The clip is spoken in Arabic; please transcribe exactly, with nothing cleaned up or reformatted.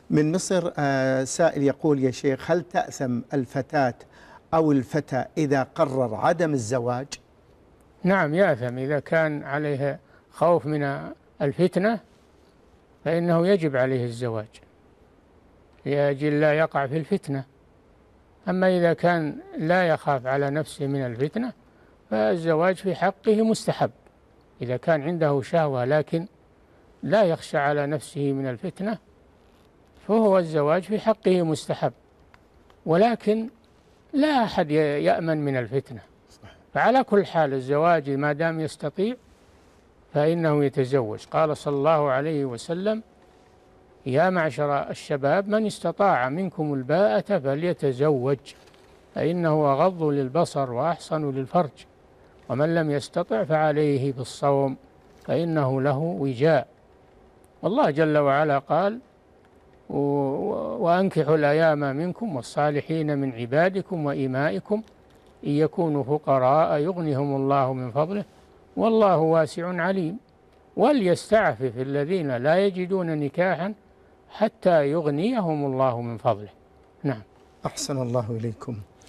من مصر آه، سائل يقول: يا شيخ، هل تأثم الفتاة أو الفتى إذا قرر عدم الزواج؟ نعم يأثم إذا كان عليه خوف من الفتنة، فإنه يجب عليه الزواج لأجل لا يقع في الفتنة. أما إذا كان لا يخاف على نفسه من الفتنة فالزواج في حقه مستحب. إذا كان عنده شهوة لكن لا يخشى على نفسه من الفتنة فهو الزواج في حقه مستحب، ولكن لا أحد يأمن من الفتنة. فعلى كل حال الزواج ما دام يستطيع فإنه يتزوج. قال صلى الله عليه وسلم: يا معشر الشباب من استطاع منكم الباءة فليتزوج فإنه أغض للبصر وأحصن للفرج، ومن لم يستطع فعليه بالصوم فإنه له وجاء. والله جل وعلا قال: وأنكحوا الأيام منكم والصالحين من عبادكم وإمائكم إن يكونوا فقراء يغنهم الله من فضله والله واسع عليم، وليستعفف الذين لا يجدون نكاحا حتى يغنيهم الله من فضله. نعم. أحسن الله إليكم.